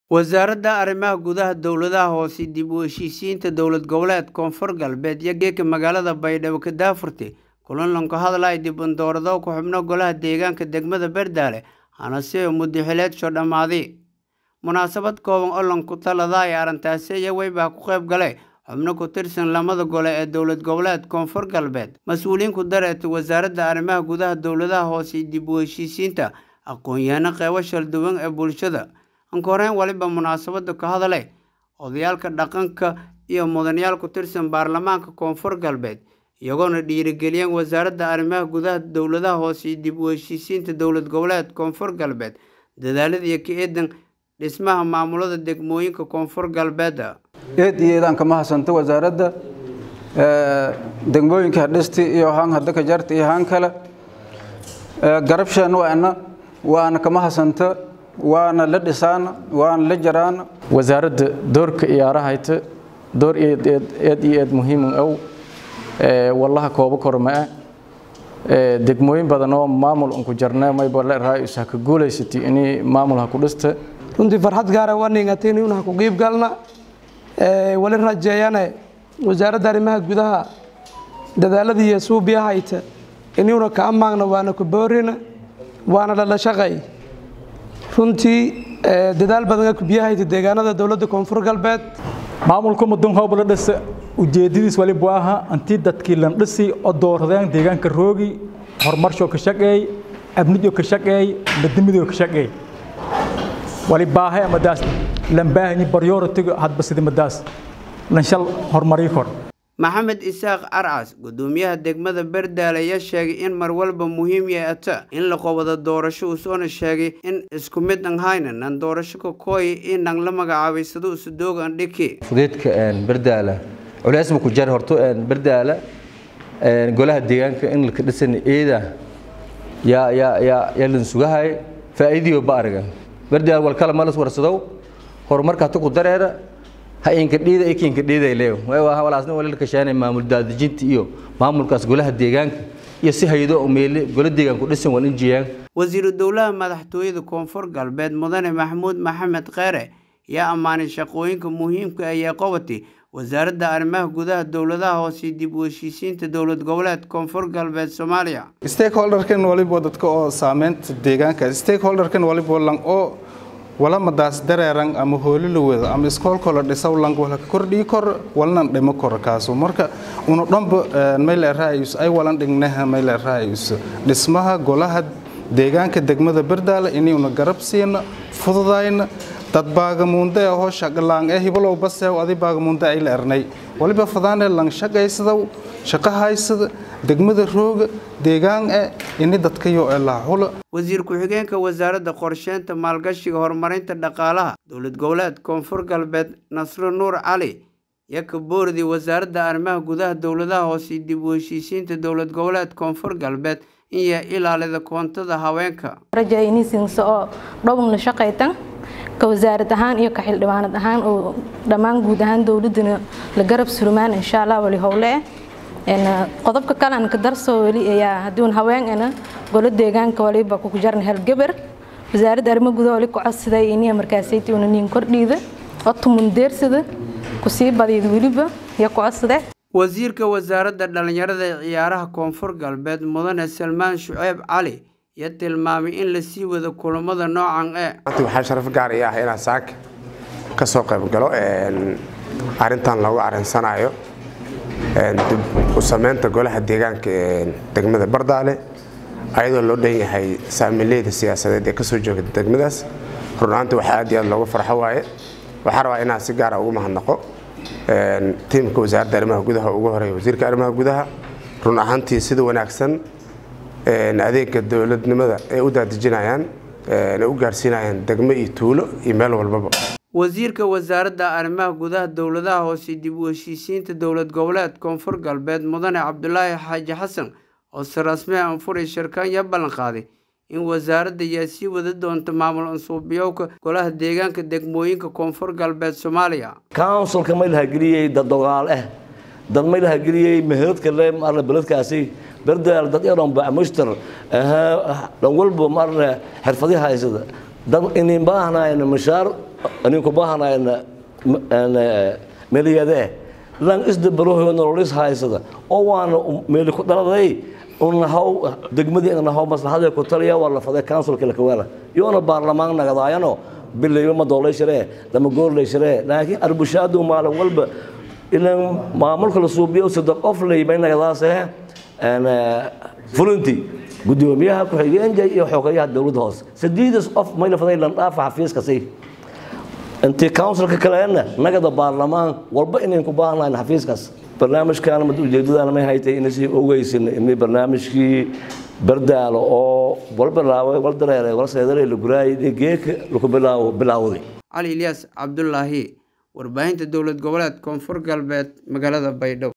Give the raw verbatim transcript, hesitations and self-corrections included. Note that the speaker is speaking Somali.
wasaaradda arrimaha gudaha dowladaha hoose dib u heshiisiinta dowlad goboleed koonfur galbeed iyo geeka magaalada Baydhabo ka daafurtay kulan lanka hadlay dib u doorado ku xubno golaha deegaanka degmada Bardaale ana si muddo xileed soo dhamaaday munaasabad kooban oo lanku taladay arintaasi iyo wayba ku qayb galay xubno ku tirsan lamada gole ee dowlad goboleed koonfur galbeed mas'uuliin ku dareetay wasaaradda arrimaha gudaha dowladaha hoose dib u heshiisiinta aqoon-yahano qaybo shal duwan ee bulshada ankoreen waliba munaasabada ka hadalay odayaalka dhaqanka iyo mudanayaal ku tirsan baarlamaanka koonfur galbeed iyagoona dhiirigeliyeen wasaaradda arrimaha gudaha dowladaha hoose dib u heshiisiinta dowlad goboleed koonfur galbeed dadaalada iyo ka eedan dhismaha maamulada degmooyinka koonfur galbeed eed iyadan kama hasanto wasaaradda ee degmooyinka dhisti iyo haan hadda ka jartay iyo haan kale garabshan waana waana kama hasanto waana la dhisaan waana la jaraan wasaaradda doorka ciyaarahayta door eed eed eed muhiim ah ee wallaha koobo korma ee degmooyin badan oo maamul ku jarnaa may baa la raayis ka guuleysatay inay maamulha ku dhista runtii farxad gaar ah waningateen inuu ku qeyb galna ee wali rajeeyana wasaaradda arrimaha gudaha dadaalada iyo suubiyahaayta inuu ka amaagna waana ku boorina waana la shaqay runtii dadaal badan ku biyahaayta deegaanada dawladda koonfur galbeed maamulku muddo hoob la dhis ujeedadiis wali baaha antii dadkii lan dhisi oo dooradeen deegaanka roogi horumar soo ka shaqeey abniyo ka shaqeey midnimada ka shaqeey wali baahay amadaas lan baahni priority hadba sidii madaas lan shal horumari kor maxamed isaaq arcas gudoomiyaha degmada Bardaale ayaa sheegay in mar walba muhiim yahay in la qabado doorasho uu soo sheegay in isku mid ahayna in doorasho ka kooy in la magacaabay sidoo uu doogan dhiki fudeedka aan Bardaale culays ku jar horto aan Bardaale een golaha deegaanka in la ka dhisan eeda ya ya ya yalin sugahay faa'iido baariga Bardaale wal kala malas warsado horumarka ku dareera ha in ka dhiida ay kiin ka dhiiday leeyo way waa walaasna wali ka shaanay maamul daadajinta iyo maamulkaas golaha deegaanka iyo si hay'ado oo meel golaha deegaanka dhisan waan injiyaan wasiir dawladda madaxtooyada koonfur galbeed mudane maxamuud maxamed khayre yaa amaanay shaqooyinka muhiimka ah ee qabatay wasaaradda arrimaha gudaha dowladaha hoose dib u heshiisiinta dowlad goboleed koonfur galbeed Soomaaliya stakeholderkan waliba dadka oo saameynta deegaanka stakeholderkan waliba lan oo wala madaas dareeran ama hoolilowada ama iskoolka la dhisaw lang wala kordhi kor walna dhimo kor kaaso marka uu dhanba meel raayis ay walan dhignaha meel raayis dhismaha golaha deegaanka degmada Bardaale inay una garab siina fududayna dad baagamuunde oo shaqalaan ee hiblow bas ee adi baagamuunde ay la ernay waliba fadaan lang shaqaysado shaqa haysada degmada rooga deegaan ee in dadka iyo la xulo wasiir ku xigeenka wasaaradda qorsheynta maalgashiga horumarinta dhaqaalaha dowlad goboleed koonfur galbeed Nasro Nuur Cali yak boordi wasaaradda arrimaha gudaha dowladaha hoose dib u heshiisiinta dowlad goboleed koonfur galbeed iyo ilaalada koontada haweenka rajaynisin soo dhawna shaqaytan ka wasaarad ahaan iyo ka xildhibaanad ahaan oo dhamaan guud ahaan dowladuna la garab surmaan insha Allah wali howle en qodobka kale aan ka darso wali ayaa haduun haweenana golo deegaanka waliba ku jarn hal gabar wasaaradda arrimaha gudaha wali ku codsaday inay markaasaytii una nin kordhida oo tumun deersada ku sii badiyay waliba ya ku codsaday wasiirka wasaaradda dhalinyarada ee ciyaaraha koonfur galbeed mudane Salmaan Shucayb Cali ya tilmaamay in la sii wado kulamada noocan ee waxa sharaf gaar ah inaan saak ka soo qayb galo ee arintan lagu arinsanayo ee u sameynta golaha deegaanka ee degmada Bardaale ayadoo loo dhan yahay saamileeda siyaasadeed ee ka soo joogta degmadaas runaantii waxa aad iyo aad looga farxo waaye waxa rabaa inaan si gaar ah ugu mahadnaqo ee tiimka wasaaradda arrimaha gudaha ugu horeeyay wasiirka arrimaha gudaha run ahaantii sida wanaagsan ee adeegga dawladnimada ee u daadijinayaan ee u gaarsiinayaan degmo iyo tuulo iyo meel walba wasiirka wasaaradda arrimaha gudaha dowladaha hoose dib u heshiisiinta dowlad goboleed koonfur galbeed mudane Cabdullaahi Xaaji Xasan oo si rasmi ah u furay shirkaan ballan qaaday in wasaaradda ay sii wada doonto maamul ansuubiyowka golaha deegaanka degmooyinka koonfur galbeed Soomaaliya councilka ma laha geliyay dad dogaal ah dad ma laha geliyay meheedka leem arla beledkaasi Bardaale dad yaran baa mushtar aha dhan walba marna xirfadaha haysada dad inay baahnayeen mashaar aninku baahanayna meeliyade lan isdabaro nololis haysada oo waana meel ku dhaladay oo haw degmadii ana haw maslaxada ku taliya wala faday councilka la kawana yoona baarlamaan nagadaayano bilayo ma dooleysharee lama goorleysharee laakiin arbushaadu maalin walba ilan maamulka la suubiyo saddex qof leeyay nagadaasee ana fulinti gudoomiyaha ku xigeenka iyo xogayaha dawladda hoose sideedas qof ma la faday lan dhaaf xafiiska say انت كونسل كلامنا نقد البرلمان والبا انين ku baahnaan xafiiskaas barnaamijkan mid ujeedada ma haytay in si ogeysin in barnaamijkii bardaalo oo walbalaaway wal dareeray wal seedaray la guraay geek lagu bilaawo bilaawday Ali Ilyas Cabdullaahi warbaahinta dowlad goboleed Koonfur Galbeed magaalada Baydhabo.